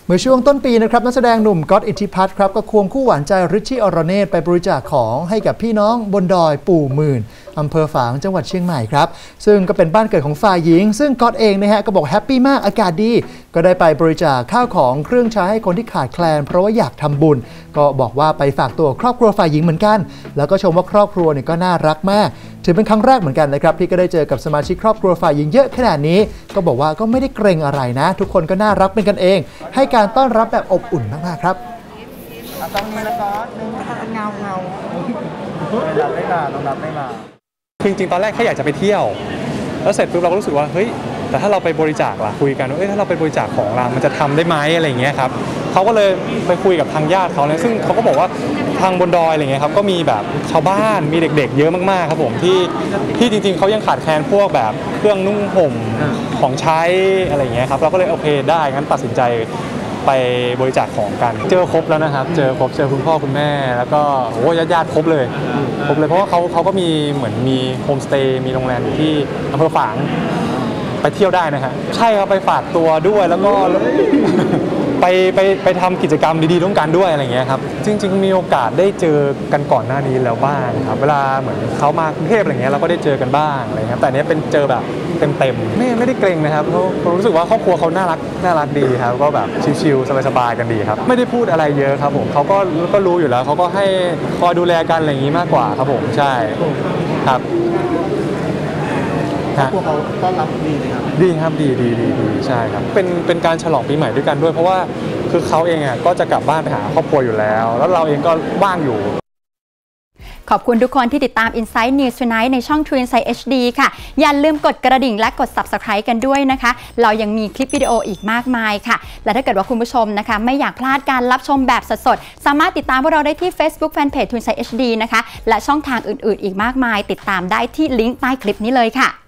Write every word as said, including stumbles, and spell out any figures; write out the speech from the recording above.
เมื่อช่วงต้นปีนะครับนักแสดงหนุ่มก๊อตอิทธิพัฒน์ครับก็ควงคู่หวานใจริชชี่อรเนศไปบริจาคของให้กับพี่น้องบนดอยปู่หมื่นอำเภอฝางจังหวัดเชียงใหม่ครับซึ่งก็เป็นบ้านเกิดของฝ่ายหญิงซึ่งก๊อตเองนะฮะก็บอกแฮปปี้มากอากาศดีก็ได้ไปบริจาคข้าวของเครื่องใช้ให้คนที่ขาดแคลนเพราะว่าอยากทำบุญก็บอกว่าไปฝากตัวครอบครัวฝ่ายหญิงเหมือนกันแล้วก็ชมว่าครอบครัวเนี่ยก็น่ารักมากถือเป็นครั้งแรกเหมือนกันนะครับที่ก็ได้เจอกับสมาชิกครอบครัวฝ่ายหญิงเยอะขนาดนี้ก็บอกว่าก็ไม่ได้เกรงอะไรนะทุกคนก็น่ารักเป็นกันเองให้การต้อนรับแบบอบอุ่นมากๆครับต้องมีแล้วก็เงาเงาดับไม่มาต้องดับไม่มาคือจริงๆตอนแรกแค่อยากจะไปเที่ยวแล้วเสร็จปุ๊บเราก็รู้สึกว่าเฮ้ยแต่ถ้าเราไปบริจาคล่ะคุยกันว่าเอ้ยถ้าเราไปบริจาคของเรามันจะทำได้ไหมอะไรอย่างเงี้ยครับเขาก็เลยไปคุยกับทางญาติเขาเลยซึ่งเขาก็บอกว่าทางบนดอยอะไรเงี้ยครับก็มีแบบชาวบ้านมีเด็กๆเยอะมากๆครับผมที่ที่จริงๆเขายังขาดแคลนพวกแบบเครื่องนุ่งห่มของใช้อะไรอย่างเงี้ยครับเราก็เลยโอเคได้งั้นตัดสินใจไปบริจาคของกันเจอครบแล้วนะครับเจอครบเจอคุณพ่อคุณแม่แล้วก็โอ้ญาติญาติครบเลยครบเลยเพราะว่าเขาเขาก็มีเหมือนมีโฮมสเตย์มีโรงแรมอยู่ที่อำเภอฝางไปเที่ยวได้นะฮะใช่ครับไปฝากตัวด้วยแล้วก็ไปไปไปทำกิจกรรมดีๆร่วมกันด้วยอะไรเงี้ยครับจริงๆมีโอกาสได้เจอกันก่อนหน้านี้แล้วบ้างครับเวลาเหมือนเขามากรุงเทพอะไรเงี้ยเราก็ได้เจอกันบ้างอะไรครับแต่อันนี้เป็นเจอแบบเต็มๆไม่ไม่ได้เกรงนะครับเพราะผมรู้สึกว่าครอบครัวเขาน่ารักน่ารักดีครับก็แบบชิลๆสบายๆกันดีครับไม่ได้พูดอะไรเยอะครับผมเขาก็ก็รู้อยู่แล้วเขาก็ให้คอยดูแลกันอะไรอย่างนี้มากกว่าครับผมใช่ครับครอบครัวเขาต้อนรับดีไหมครับดีครับดีดีดีดีใช่ครับเป็นเป็นการฉลองปีใหม่ด้วยกันด้วยเพราะว่าคือเขาเองอ่ะก็จะกลับบ้านไปหาครอบครัวอยู่แล้วแล้วเราเองก็ว่างอยู่ขอบคุณทุกคนที่ติดตาม Insight News Tonight ในช่อง True Insight เอช ดี ค่ะอย่าลืมกดกระดิ่งและกด Subscribe กันด้วยนะคะเรายังมีคลิปวิดีโออีกมากมายค่ะและถ้าเกิดว่าคุณผู้ชมนะคะไม่อยากพลาดการรับชมแบบสดๆสามารถติดตามพวกเราได้ที่ Facebook Fanpage True Insight เอช ดี นะคะและช่องทางอื่นๆอีกมากมายติดตามได้ที่ลิงก์ใต้คลิปนี้เลยค่ะ